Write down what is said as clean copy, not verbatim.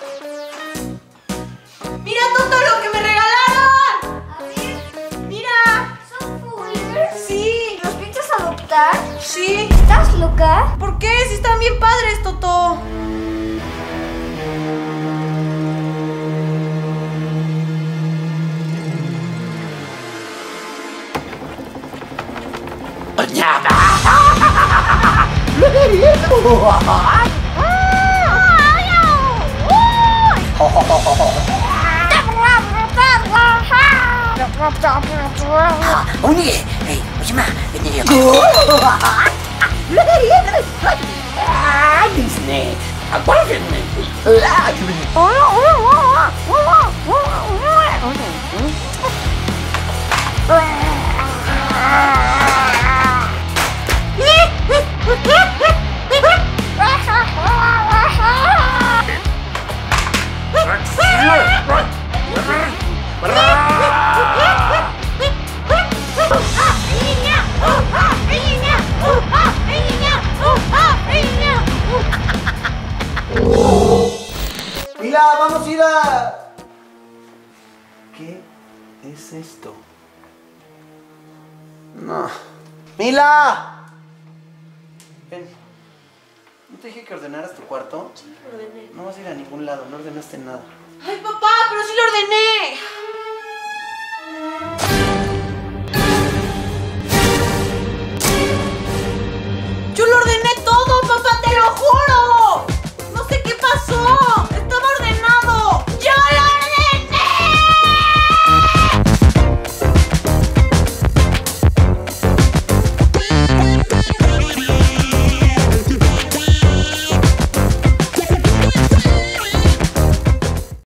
¡Mira, Toto, lo que me regalaron! A ver, ¡Mira! ¿son folders? Sí. ¿Los piensas adoptar? Sí. ¿Estás loca? ¿Por qué? Si están bien padres, Toto. 언니, 오지 마. 웬일이야? 미스네. 아빠겠네. Mila, vamos a ir a... ¿Qué es esto? No. ¡Mila! Ven. ¿No te dije que ordenaras tu cuarto? Sí, lo ordené. No vas a ir a ningún lado, no ordenaste nada. ¡Ay, papá! ¡Pero sí lo ordené!